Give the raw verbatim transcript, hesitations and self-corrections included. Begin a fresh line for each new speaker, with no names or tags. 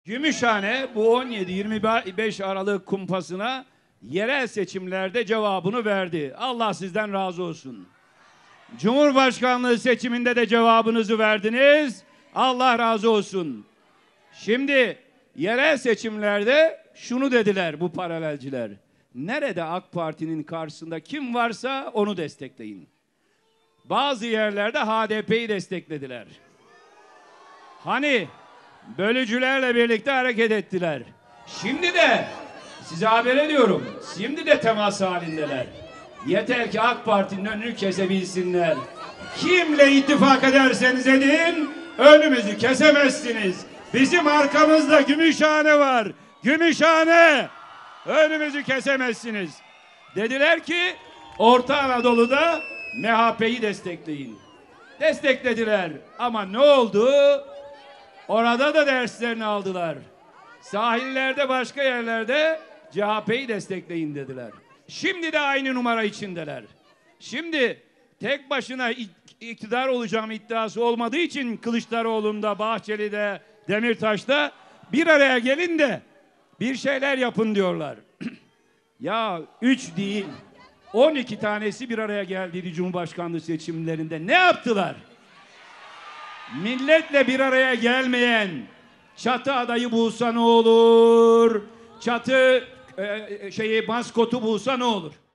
Gümüşhane bu on yedi yirmi beş Aralık kumpasına yerel seçimlerde cevabını verdi. Allah sizden razı olsun. Cumhurbaşkanlığı seçiminde de cevabınızı verdiniz. Allah razı olsun. Şimdi yerel seçimlerde şunu dediler bu paralelciler. Nerede AK Parti'nin karşısında kim varsa onu destekleyin. Bazı yerlerde H D P'yi desteklediler. Hani bölücülerle birlikte hareket ettiler. Şimdi de size haber ediyorum. Şimdi de temas halindeler. Yeter ki AK Parti'nin önünü kesebilsinler. Kimle ittifak ederseniz edin, önümüzü kesemezsiniz. Bizim arkamızda Gümüşhane var. Gümüşhane! Önümüzü kesemezsiniz. Dediler ki Orta Anadolu'da M H P'yi destekleyin. Desteklediler. Ama ne oldu? Orada da derslerini aldılar. Sahillerde, başka yerlerde C H P'yi destekleyin dediler. Şimdi de aynı numara içindeler. Şimdi tek başına iktidar olacağım iddiası olmadığı için Kılıçdaroğlu'nda, Bahçeli'de, Demirtaş'ta bir araya gelin de bir şeyler yapın diyorlar. Ya üç değil, on iki tanesi bir araya geldi Cumhurbaşkanlığı seçimlerinde. Ne yaptılar? Milletle bir araya gelmeyen çatı adayı bulsa ne olur? Çatı e, şeyi maskotu bulsa ne olur?